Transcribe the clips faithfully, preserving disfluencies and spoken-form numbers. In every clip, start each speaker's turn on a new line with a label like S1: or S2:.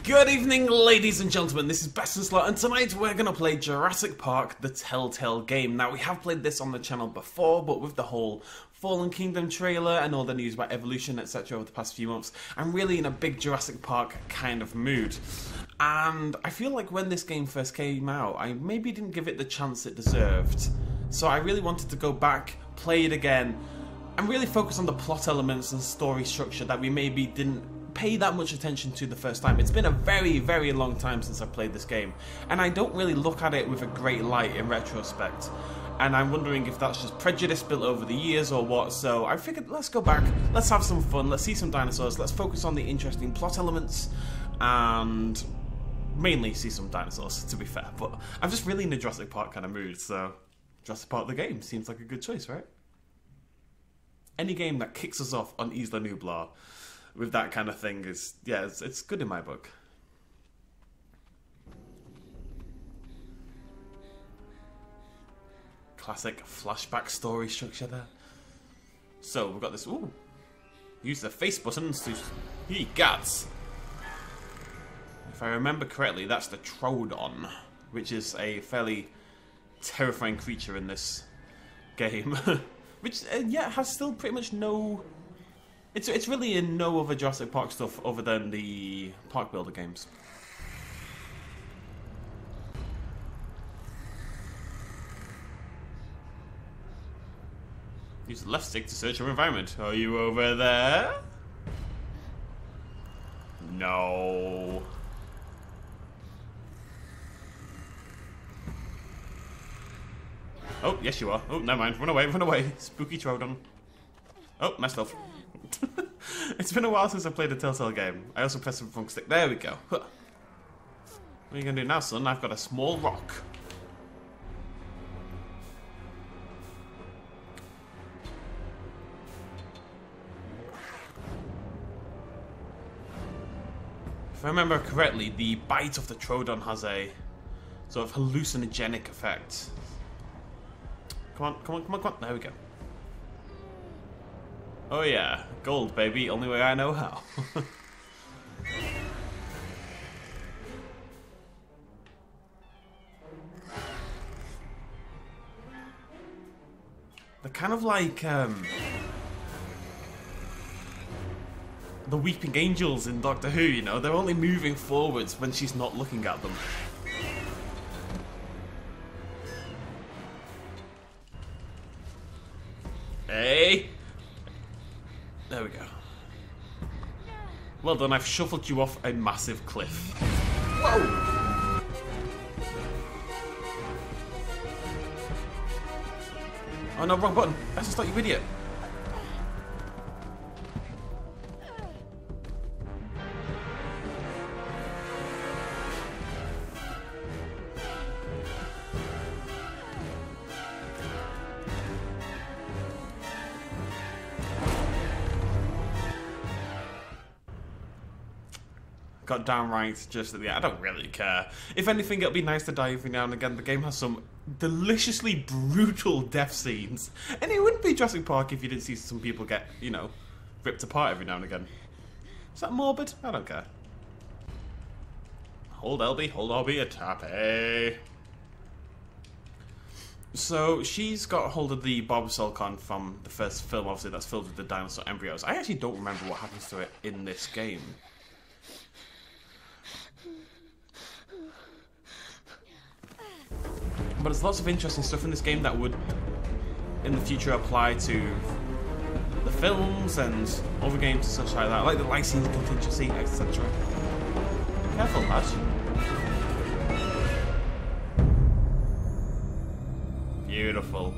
S1: Good evening, ladies and gentlemen, this is BestInSlot, and tonight we're going to play Jurassic Park, the Telltale game. Now, we have played this on the channel before, but with the whole Fallen Kingdom trailer and all the news about evolution, et cetera over the past few months, I'm really in a big Jurassic Park kind of mood. And I feel like when this game first came out, I maybe didn't give it the chance it deserved. So I really wanted to go back, play it again, and really focus on the plot elements and story structure that we maybe didn't pay that much attention to the first time. It's been a very, very long time since I played this game, and I don't really look at it with a great light in retrospect. And I'm wondering if that's just prejudice built over the years or what, so I figured let's go back, let's have some fun, let's see some dinosaurs, let's focus on the interesting plot elements, and mainly see some dinosaurs, to be fair. But I'm just really in the Jurassic Park kind of mood, so Jurassic Park the game seems like a good choice, right? Any game that kicks us off on Isla Nublar with that kind of thing is, yeah, it's, it's good in my book. Classic flashback story structure there. So we've got this, ooh, use the face buttons to, he gats. If I remember correctly, that's the Troodon, which is a fairly terrifying creature in this game. Which, uh, yeah, has still pretty much no... It's, it's really in no other Jurassic Park stuff other than the Park Builder games. Use the left stick to search your environment. Are you over there? No. Oh, yes you are. Oh, never mind. Run away, run away. Spooky Troodon. Oh, messed up. It's been a while since I played a Telltale game. I also pressed the wrong stick. There we go. Huh. What are you going to do now, son? I've got a small rock. If I remember correctly, the bite of the Troodon has a sort of hallucinogenic effect. Come on, come on, come on, come on. There we go. Oh yeah, gold, baby. Only way I know how. They're kind of like um, the weeping angels in Doctor Who, you know? They're only moving forwards when she's not looking at them. Hey! There we go. Well done, I've shuffled you off a massive cliff. Whoa! Oh no, wrong button. That's just like you idiot. Got downright just at the end. I don't really care. If anything, it'll be nice to die every now and again. The game has some deliciously brutal death scenes. And it wouldn't be Jurassic Park if you didn't see some people get, you know, ripped apart every now and again. Is that morbid? I don't care. Hold L B, hold L B, a tappy. So, she's got hold of the Barbicel from the first film, obviously, that's filled with the dinosaur embryos. I actually don't remember what happens to it in this game. But there's lots of interesting stuff in this game that would, in the future, apply to the films and other games and such like that, like the licensing contingency, et cetera. Careful, lad. Beautiful.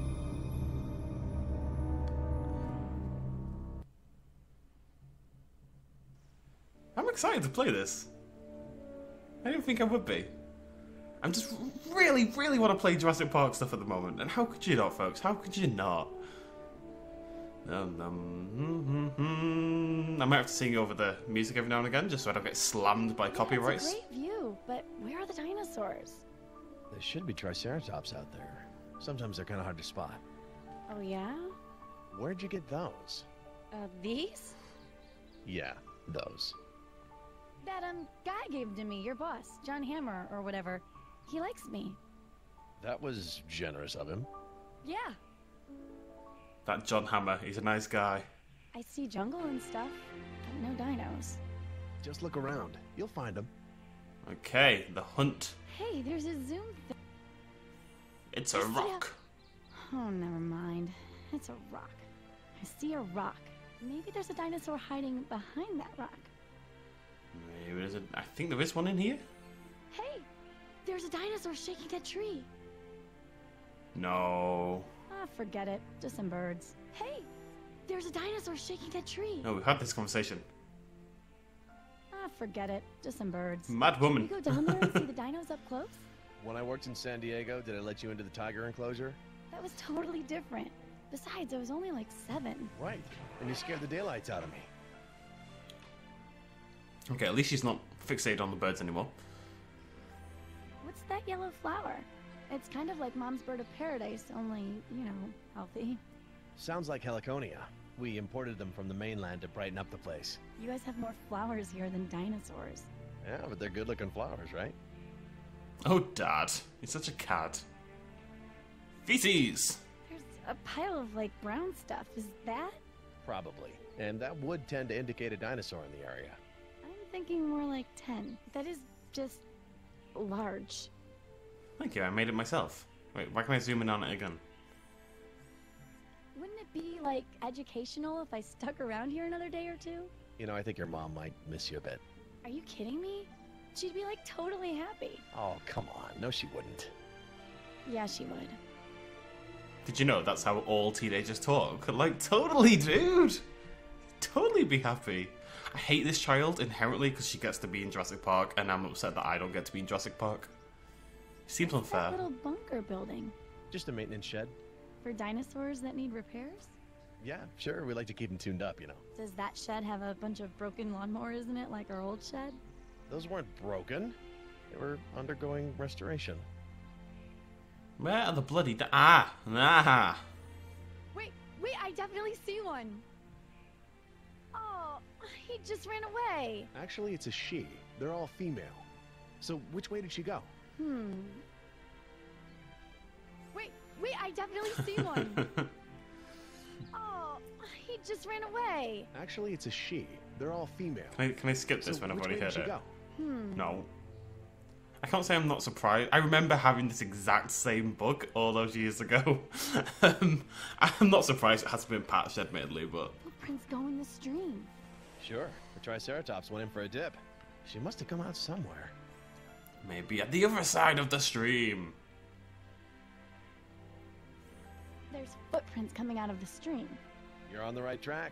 S1: I'm excited to play this. I didn't think I would be. I'm just really, really want to play Jurassic Park stuff at the moment. And how could you not, folks? How could you not? Um, um, mm, mm, mm. I might have to sing over the music every now and again, just so I don't get slammed by copyrights.
S2: It's a great view, but where are the dinosaurs?
S3: There should be Triceratops out there. Sometimes they're kind of hard to spot.
S2: Oh yeah?
S3: Where'd you get those?
S2: Uh, these?
S3: Yeah, those.
S2: That, um, guy gave to me, your boss, John Hammer, or whatever. He likes me.
S3: That was generous of him.
S2: Yeah.
S1: That John Hammer, he's a nice guy.
S2: I see jungle and stuff, but no dinos.
S3: Just look around. You'll find them.
S1: Okay, the hunt.
S2: Hey, there's a zoom thing.
S1: It's a
S2: I see
S1: rock.
S2: a- Oh, never mind. It's a rock. I see a rock. Maybe there's a dinosaur hiding behind that rock.
S1: Maybe there's a... I think there is one in here.
S2: Hey, there's a dinosaur shaking that tree.
S1: No.
S2: Ah, forget it. Just some birds. Hey, there's a dinosaur shaking that tree.
S1: No, we've had this conversation.
S2: Ah, forget it. Just some birds.
S1: Mad
S2: Can
S1: woman.
S2: you go down there and see the dinos up close?
S3: When I worked in San Diego, did I let you into the tiger enclosure?
S2: That was totally different. Besides, I was only like seven.
S3: Right. And you scared the daylights out of me.
S1: Okay, at least she's not fixated on the birds anymore.
S2: What's that yellow flower? It's kind of like Mom's bird of paradise, only, you know, healthy.
S3: Sounds like heliconia. We imported them from the mainland to brighten up the place.
S2: You guys have more flowers here than dinosaurs.
S3: Yeah, but they're good-looking flowers, right?
S1: Oh, Dad. He's such a cad. Feces!
S2: There's a pile of, like, brown stuff. Is that?
S3: Probably. And that would tend to indicate a dinosaur in the area.
S2: I'm thinking more like ten. That is just large.
S1: Thank you, I made it myself. Wait, why can I zoom in on it again?
S2: Wouldn't it be, like, educational if I stuck around here another day or two?
S3: You know, I think your mom might miss you a bit.
S2: Are you kidding me? She'd be, like, totally happy.
S3: Oh, come on. No, she wouldn't.
S2: Yeah, she would.
S1: Did you know that's how all teenagers talk? Like, totally, dude! Totally be happy. I hate this child inherently because she gets to be in Jurassic Park, and I'm upset that I don't get to be in Jurassic Park. Seems
S2: What's
S1: unfair.
S2: that little bunker building?
S3: Just a maintenance shed.
S2: For dinosaurs that need repairs?
S3: Yeah, sure. We like to keep them tuned up, you know.
S2: Does that shed have a bunch of broken lawnmowers in it like our old shed?
S3: Those weren't broken. They were undergoing restoration.
S1: Where are the bloody di- Ah! Ah!
S2: Wait, wait, I definitely see one. Oh, he just ran away.
S3: Actually, it's a she. They're all female. So which way did she go?
S2: Hmm. Wait, wait, I definitely see one. Oh, he just ran away.
S3: Actually, it's a she. They're all female.
S1: Can I, can I skip this
S3: So
S1: when I've
S3: which
S1: already
S3: way did
S1: heard
S3: she
S1: it?
S3: go?
S2: Hmm.
S1: No. I can't say I'm not surprised. I remember having this exact same book all those years ago. um, I'm not surprised it hasn't been patched, admittedly, but...
S2: Footprints go in the stream.
S3: Sure. The Triceratops went in for a dip. She must have come out somewhere.
S1: Maybe at the other side of the stream.
S2: There's footprints coming out of the stream.
S3: You're on the right track.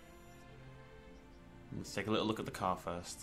S1: Let's take a little look at the car first.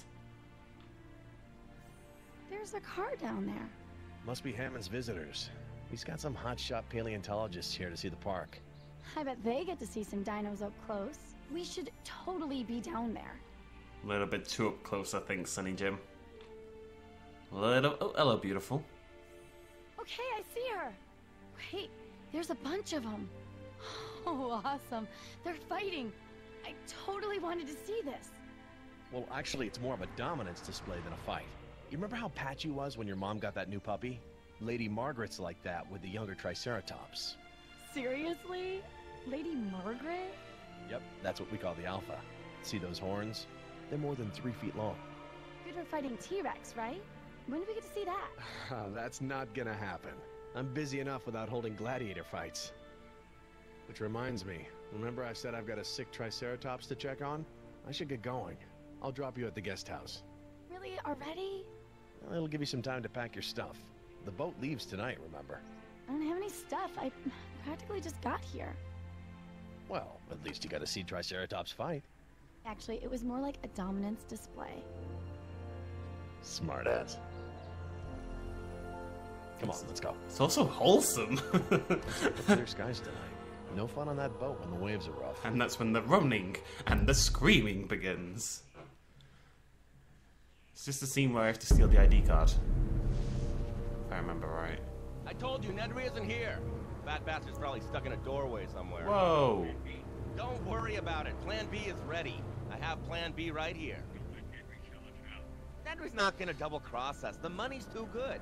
S2: There's a car down there.
S3: Must be Hammond's visitors. He's got some hotshot paleontologists here to see the park.
S2: I bet they get to see some dinos up close. We should totally be down there.
S1: A little bit too up close, I think, Sunny Jim. A little... Oh, hello, beautiful.
S2: Okay, I see her. Wait, there's a bunch of them. Oh, awesome. They're fighting. I totally wanted to see this.
S3: Well, actually, it's more of a dominance display than a fight. You remember how patchy was when your mom got that new puppy? Lady Margaret's like that with the younger Triceratops.
S2: Seriously? Lady Margaret?
S3: Yep, that's what we call the alpha. See those horns? They're more than three feet long.
S2: Good for fighting T Rex, right? When do we get to see that?
S3: That's not gonna happen. I'm busy enough without holding gladiator fights. Which reminds me, remember I said I've got a sick Triceratops to check on? I should get going. I'll drop you at the guest house.
S2: Really? Already?
S3: Well, it'll give you some time to pack your stuff. The boat leaves tonight, remember?
S2: I don't have any stuff. I practically just got here.
S3: Well, at least you got to see Triceratops fight.
S2: Actually, it was more like a dominance display.
S3: Smartass. Come on, let's go.
S1: It's also wholesome.
S3: Clear skies tonight. No fun on that boat when the waves are rough.
S1: And that's when the running and the screaming begins. It's just a scene where I have to steal the I D card. If I remember right.
S4: I told you, Nedry isn't here. Fat bastard's probably stuck in a doorway somewhere.
S1: Whoa!
S4: Don't worry about it. Plan B is ready. I have Plan B right here. Nedry's not gonna double-cross us. The money's too good.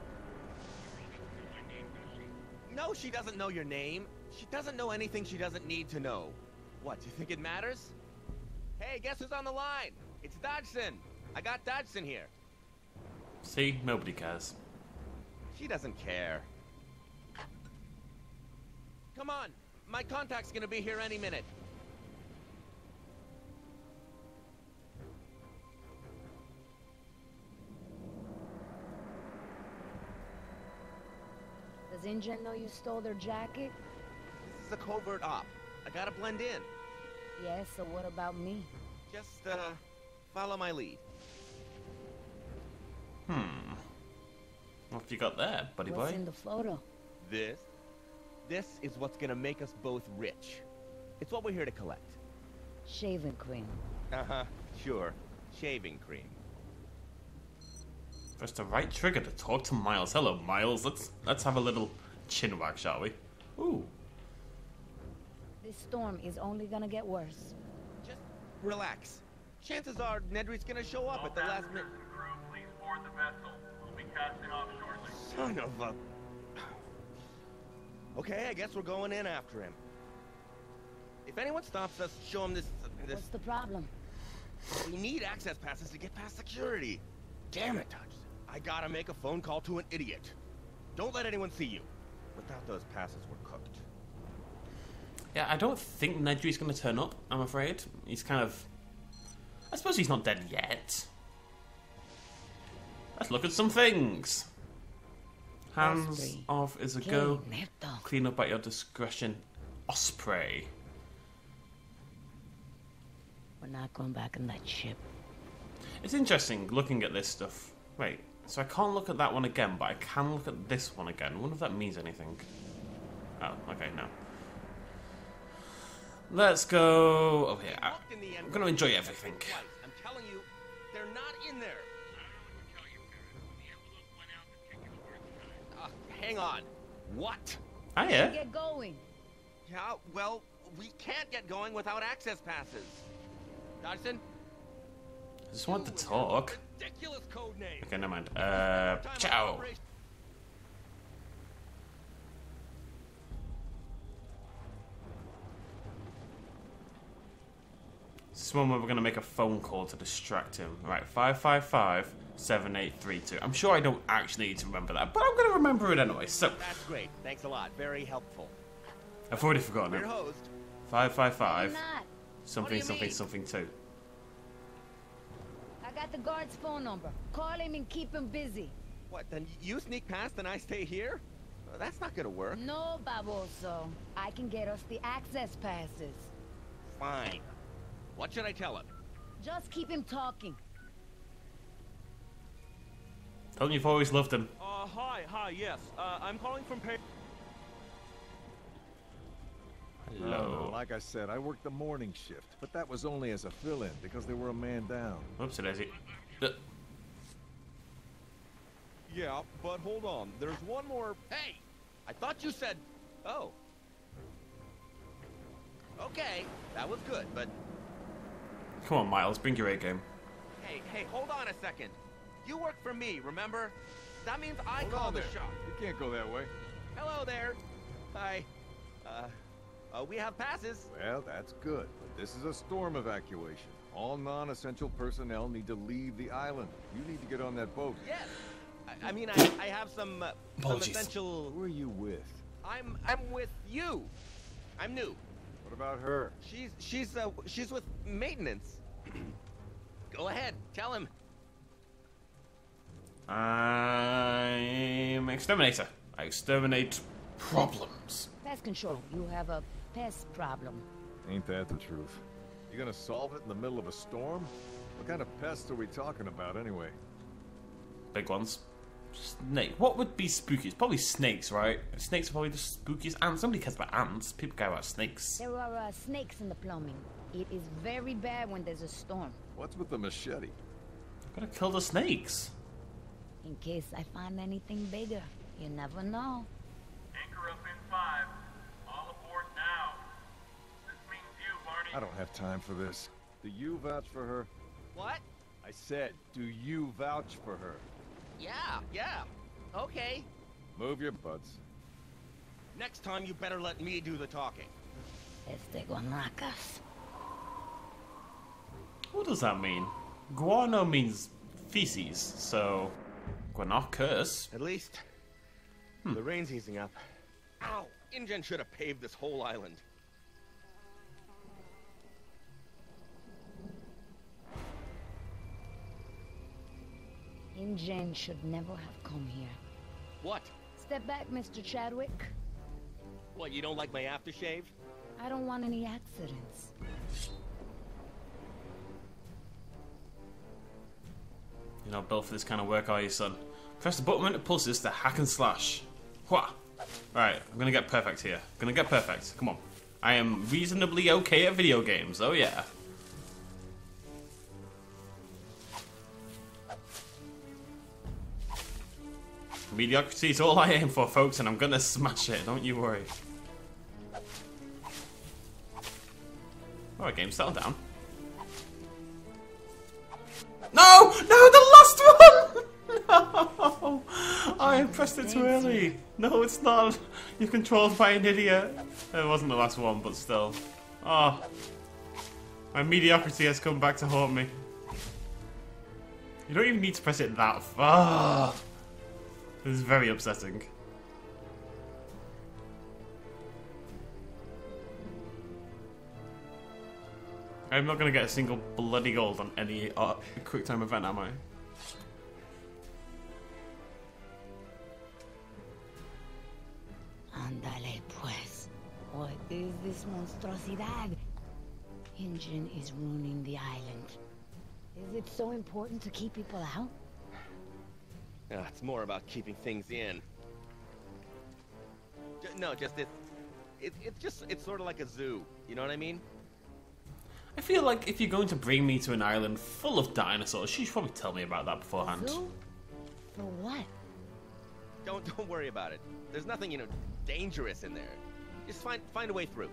S4: No, she doesn't know your name. She doesn't know anything she doesn't need to know. What, do you think it matters? Hey, guess who's on the line? It's Dodgson. I got Dodgson here.
S1: See, nobody cares.
S4: She doesn't care. Come on, my contact's gonna be here any minute.
S5: Does Ingen know you stole their jacket?
S4: This is a covert op. I gotta blend in.
S5: Yes, so what about me?
S4: Just, uh, follow my lead.
S1: Hmm. What have you got there, buddy
S5: What's
S1: boy?
S5: in the photo?
S4: This? This is what's gonna make us both rich. It's what we're here to collect.
S5: Shaving cream.
S4: Uh-huh, sure. Shaving cream.
S1: Press the right trigger to talk to Miles. Hello, Miles. Let's let's have a little chin wag, shall we? Ooh.
S5: This storm is only gonna get worse.
S4: Just relax. Chances are Nedry's gonna show up at the last minute.
S6: Crew, please board the vessel. We'll be casting off shortly.
S4: Son of a... Okay, I guess we're going in after him. If anyone stops us, show him this... this...
S5: What's the problem?
S4: We need access passes to get past security. Damn it, Dodge. I gotta make a phone call to an idiot. Don't let anyone see you. Without those passes, we're cooked.
S1: Yeah, I don't think Nedry's going to turn up, I'm afraid. He's kind of... I suppose he's not dead yet. Let's look at some things. Hands
S5: Osprey.
S1: off is a
S5: Okay,
S1: go.
S5: Neto.
S1: Clean up at your discretion. Osprey.
S5: We're not going back in that ship.
S1: It's interesting looking at this stuff. Wait, so I can't look at that one again, but I can look at this one again. I wonder if that means anything. Oh, okay, no. Let's go over here. I- I'm going to enjoy everything.
S4: I'm telling you, they're not in there. Uh, hang on. What?
S1: Ah, yeah.
S5: Get going.
S4: Yeah, well, we can't get going without access passes. Dodgson?
S1: I just want to talk.
S4: Ridiculous code name.
S1: Okay, never mind. Uh, ciao. This is one where we're going to make a phone call to distract him. Right, five five five, seven eight three two. I'm sure I don't actually need to remember that, but I'm going to remember it anyway, so...
S4: That's great. Thanks a lot. Very helpful.
S1: I've already forgotten
S4: Your
S1: it.
S4: host.
S1: five five
S5: I'm
S1: five,
S5: not.
S1: something,
S4: you
S1: something,
S4: mean?
S1: something, two.
S5: I got the guard's phone number. Call him and keep him busy.
S4: What, then you sneak past and I stay here? Uh, that's not gonna work.
S5: No, baboso. I can get us the access passes.
S4: Fine. What should I tell him?
S5: Just keep him talking.
S1: Tell him you've always loved him.
S7: Uh, hi, hi, yes. Uh, I'm calling from pay-
S1: Hello.
S8: No, no, like I said, I worked the morning shift, but that was only as a fill-in because they were a man down.
S1: Whoopsie daisy. Uh,
S7: Yeah, but hold on. There's one more...
S4: Hey! I thought you said... Oh. Okay, that was good, but...
S1: Come on, Miles, bring your A game.
S4: Hey, hey, hold on a second. You work for me, remember? That means I
S8: Hold
S4: call
S8: on
S4: the
S8: there.
S4: shot.
S8: You can't go that way.
S4: Hello there. Hi. Uh, uh, we have passes.
S8: Well, that's good, but this is a storm evacuation. All non-essential personnel need to leave the island. You need to get on that boat.
S4: Yes. I, I mean, I, I have some, uh, some
S1: Apologies.
S4: essential...
S8: Who are you with?
S4: I'm, I'm with you. I'm new.
S8: What about her?
S4: She's, she's, uh, she's with maintenance. Go ahead, tell him.
S1: I'm exterminator. I exterminate problems.
S5: Pest control. You have a pest problem.
S8: Ain't that the truth? You gonna solve it in the middle of a storm? What kind of pests are we talking about anyway?
S1: Big ones. Snake. What would be spooky? It's probably snakes, right? Snakes are probably the spookiest. Ants. Nobody cares about ants. People care about snakes.
S5: There are uh, snakes in the plumbing. It is very bad when there's a storm.
S8: What's with the machete?
S1: Gotta kill the snakes.
S5: In case I find anything bigger. You never know.
S6: Anchor up in five. All aboard now. This means you, Barney.
S8: I don't have time for this. Do you vouch for her?
S4: What?
S8: I said, do you vouch for her?
S4: Yeah, yeah. Okay.
S8: Move your butts.
S4: Next time you better let me do the talking.
S5: Este guanacas.
S1: What does that mean? Guano means feces, so guanacus.
S4: At least
S1: Hmm.
S4: the rain's easing up. Ow! InGen should have paved this whole island.
S5: InGen should never have come here.
S4: What?
S5: Step back, Mister Chadwick.
S4: What, you don't like my aftershave?
S5: I don't want any accidents.
S1: You're not built for this kind of work, are you, son? Press the button when it pulses to hack and slash. Wha! Alright, I'm gonna get perfect here. Gonna get perfect. Come on. I am reasonably okay at video games, oh yeah. Mediocrity is all I aim for, folks, and I'm gonna smash it, don't you worry. Alright, game, settle down. No! No, the last one! No! I pressed it too early. No, it's not. You're controlled by an idiot. It wasn't the last one, but still. Oh. My mediocrity has come back to haunt me. You don't even need to press it that far. This is very upsetting. I'm not going to get a single bloody gold on any uh, quick time event, am I?
S5: Ándale, pues. What is this monstruosidad? InGen is ruining the island. Is it so important to keep people out?
S4: Uh, it's more about keeping things in. J no, just it, it. It's just it's sort of like a zoo. You know what I mean?
S1: I feel like if you're going to bring me to an island full of dinosaurs, you should probably tell me about that beforehand.
S5: Zoo? For what?
S4: Don't don't worry about it. There's nothing, you know, dangerous in there. Just find find a way through.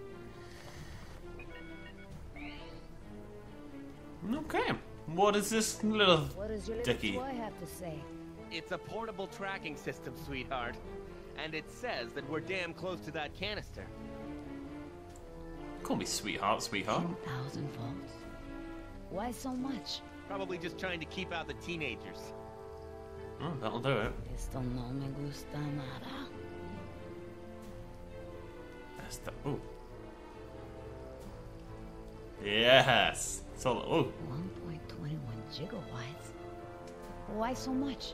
S1: Okay. What is this little
S5: What does your little
S1: dicky?
S5: toy have to say?
S4: It's a portable tracking system, sweetheart. And it says that we're damn close to that canister.
S1: Call me sweetheart, sweetheart.
S5: ten thousand volts? Why so much?
S4: Probably just trying to keep out the teenagers.
S1: Oh, that'll do it.
S5: Esto no me gusta nada.
S1: That's the, ooh. Yes. So, ooh.
S5: one point two one gigawatts? Why so much?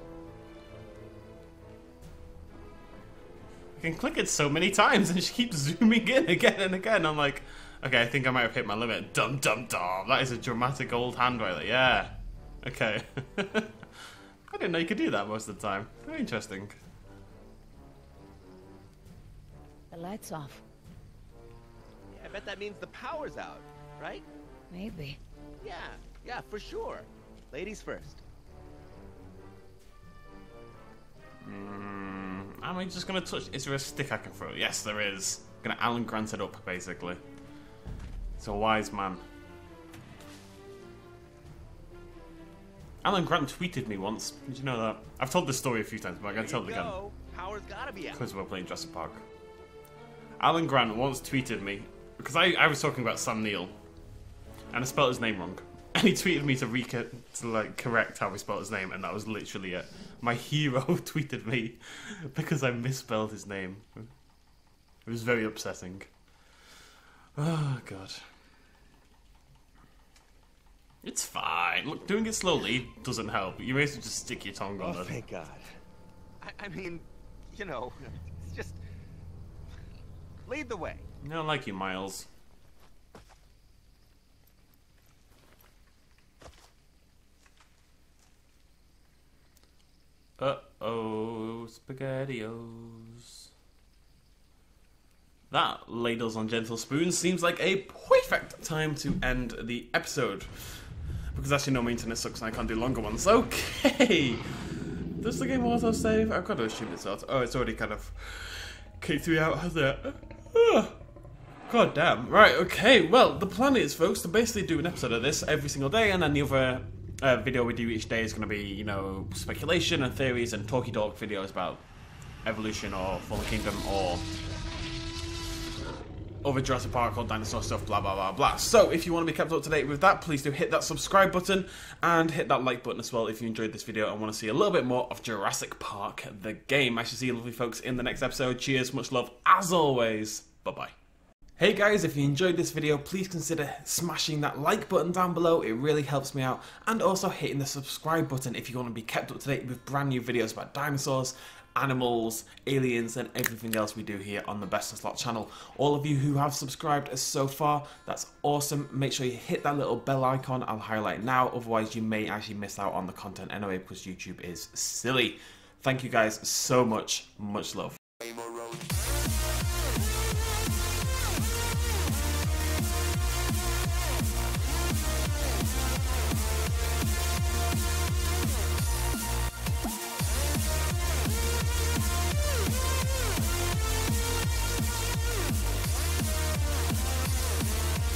S1: I can click it so many times and she keeps zooming in again and again. I'm like, okay, I think I might have hit my limit. Dum dum dum. That is a dramatic old hand right there. Yeah. Okay. I didn't know you could do that most of the time. Very interesting.
S5: The light's off.
S4: Yeah, I bet that means the power's out, right?
S5: Maybe.
S4: Yeah, yeah, for sure. Ladies first.
S1: Mm, am I just gonna touch? Is there a stick I can throw? Yes, there is. I'm gonna Alan Grant it up, basically. It's a wise man. Alan Grant tweeted me once. Did you know that? I've told this story a few times, but I'm gonna tell it again.
S4: Go. Power's gotta be out.
S1: Because we're playing Jurassic Park. Alan Grant once tweeted me because I, I was talking about Sam Neill, and I spelled his name wrong. And he tweeted me to, reca- to like correct how we spelled his name, and that was literally it. My hero tweeted me because I misspelled his name. It was very upsetting. Oh god. It's fine. Look, doing it slowly doesn't help. You may as well just stick your tongue on
S4: Oh,
S1: it.
S4: thank God. I, I mean, you know, it's just lead the way.
S1: I don't like you, Miles. Uh-oh, SpaghettiOs. That, ladles on gentle spoons, seems like a perfect time to end the episode. Because actually no, my internet sucks and I can't do longer ones. Okay! Does the game auto-save? I've got to assume it's auto- Oh, it's already kind of kicked me out, hasn't it? Ah. God damn. Right, okay. Well, the plan is, folks, to basically do an episode of this every single day, and then the other uh, video we do each day is going to be, you know, speculation and theories and talky talk videos about evolution or Fallen Kingdom or other Jurassic Park or dinosaur stuff, blah blah blah blah. So if you want to be kept up to date with that, please do hit that subscribe button and hit that like button as well if you enjoyed this video and want to see a little bit more of Jurassic Park the game. I shall see you lovely folks in the next episode. Cheers, much love as always. Bye bye. Hey guys, if you enjoyed this video, please consider smashing that like button down below. It really helps me out. And also hitting the subscribe button if you want to be kept up to date with brand new videos about dinosaurs, animals, aliens, and everything else we do here on the BestInSlot channel. All of you who have subscribed so far, that's awesome. Make sure you hit that little bell icon. I'll highlight it now, otherwise you may actually miss out on the content anyway because YouTube is silly. Thank you guys so much. Much love.